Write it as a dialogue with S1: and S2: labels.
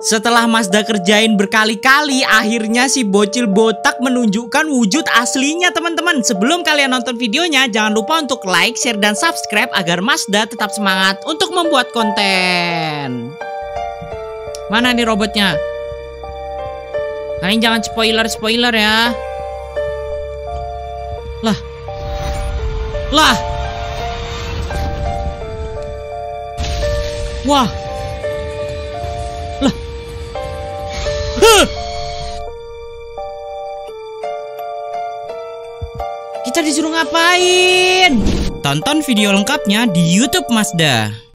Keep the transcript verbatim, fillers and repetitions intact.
S1: Setelah Mazda kerjain berkali-kali, akhirnya si bocil botak menunjukkan wujud aslinya teman-teman. Sebelum kalian nonton videonya, jangan lupa untuk like, share, dan subscribe agar Mazda tetap semangat untuk membuat konten. Mana nih robotnya? Kalian jangan spoiler-spoiler ya. Lah. Lah. Wah. Lah. Huh. Kita disuruh ngapain? Tonton video lengkapnya di YouTube Mazda.